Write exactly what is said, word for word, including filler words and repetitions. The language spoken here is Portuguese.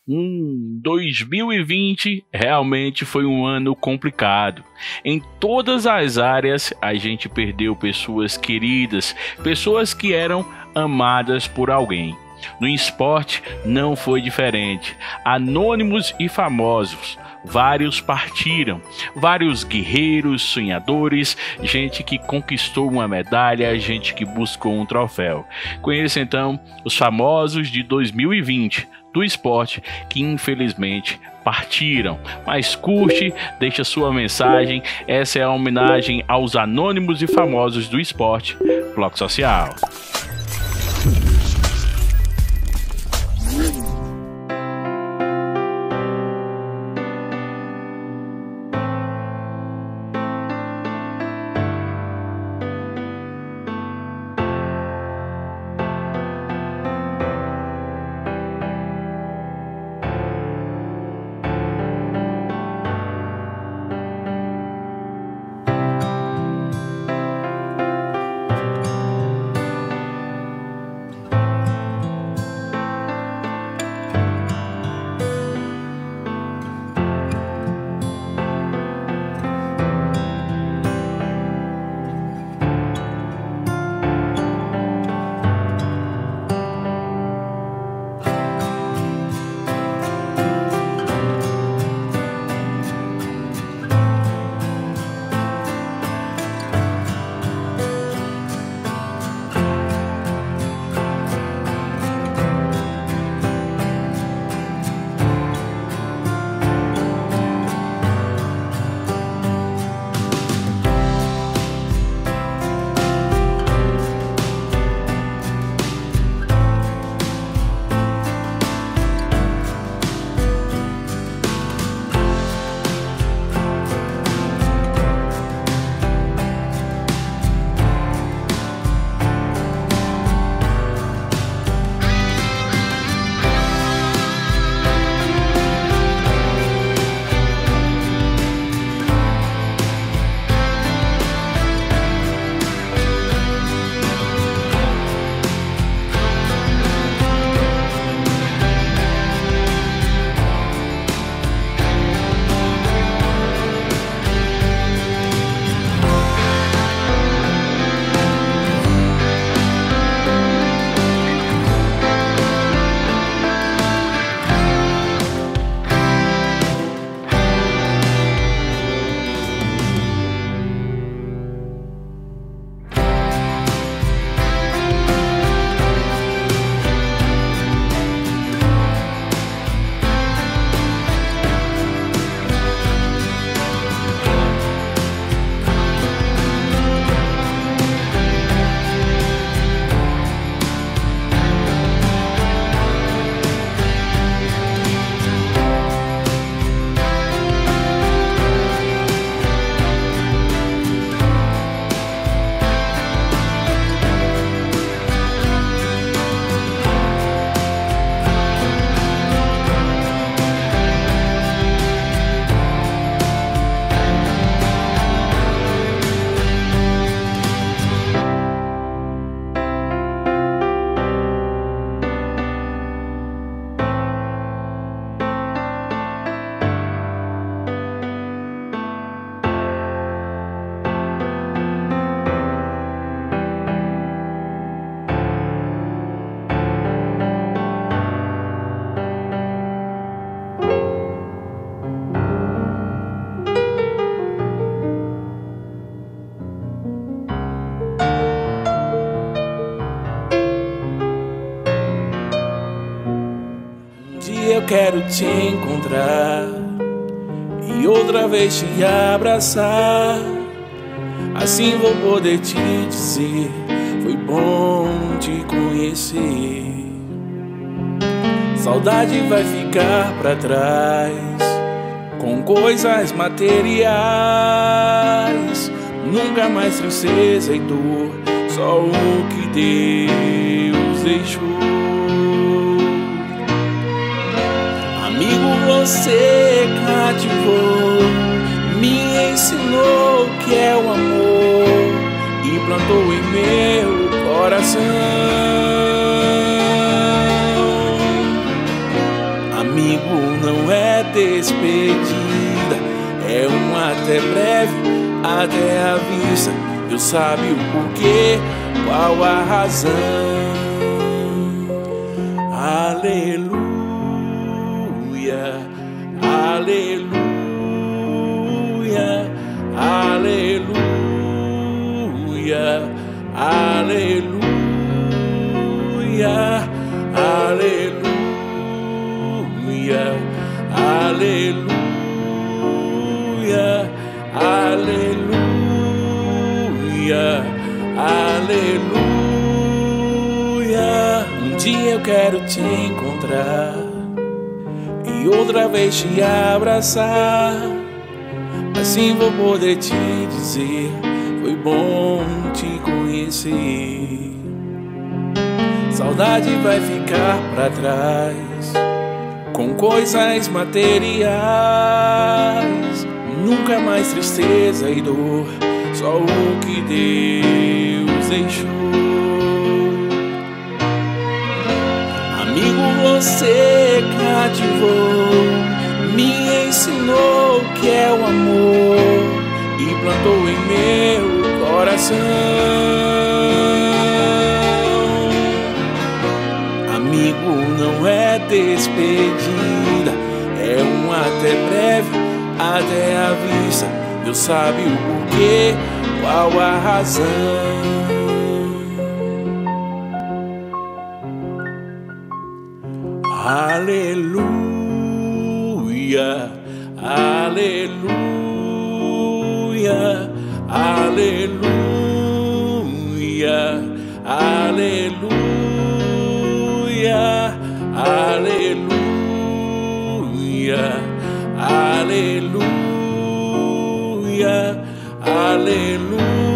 Hum, dois mil e vinte realmente foi um ano complicado. Em todas as áreas a gente perdeu pessoas queridas, pessoas que eram amadas por alguém. No esporte não foi diferente. Anônimos e famosos, vários partiram, vários guerreiros, sonhadores, gente que conquistou uma medalha, gente que buscou um troféu. Conheça então os famosos de dois mil e vinte do esporte que infelizmente partiram. Mas curte, deixa sua mensagem. Essa é a homenagem aos anônimos e famosos do esporte. Bloco Social. Eu quero te encontrar e outra vez te abraçar. Assim vou poder te dizer: foi bom te conhecer. Saudade vai ficar pra trás com coisas materiais. Nunca mais tristeza e dor, só o que Deus deixou. Amigo, você cativou, me ensinou o que é o amor e plantou em meu coração. Amigo, não é despedida, é um até breve, até a vista. Deus sabe o porquê, qual a razão. Aleluia, aleluia, aleluia, aleluia, aleluia, aleluia, aleluia, aleluia. Um dia eu quero te encontrar e outra vez te abraçar. Assim vou poder te dizer, foi bom te conhecer. Saudade vai ficar pra trás, com coisas materiais. Nunca mais tristeza e dor, só o que Deus deixou. Amigo, você cativou, me ensinou o que é o amor e plantou em meu coração. Amigo, não é despedida, é um até breve, até a vista. Deus sabe o porquê, qual a razão. Aleluia, aleluia, aleluia, aleluia, aleluia, aleluia, aleluia.